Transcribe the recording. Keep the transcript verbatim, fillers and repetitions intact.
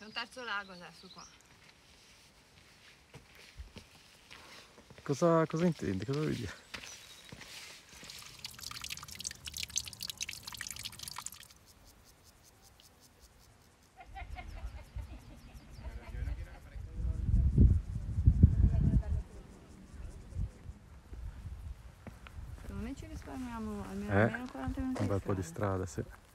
un terzo lago adesso qua. Cosa, cosa intendi? Cosa vuoi dire? Secondo me ci risparmiamo almeno, Eh, almeno quaranta minuti un di bel po' di strada. strada, sì.